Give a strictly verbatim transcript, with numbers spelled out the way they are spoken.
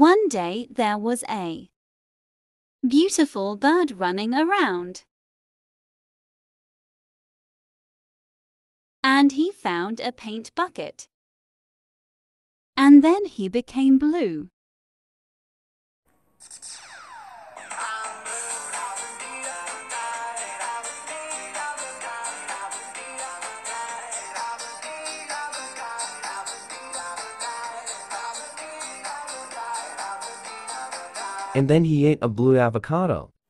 One day there was a beautiful bird running around, and he found a paint bucket, and then he became blue. And then he ate a blue avocado.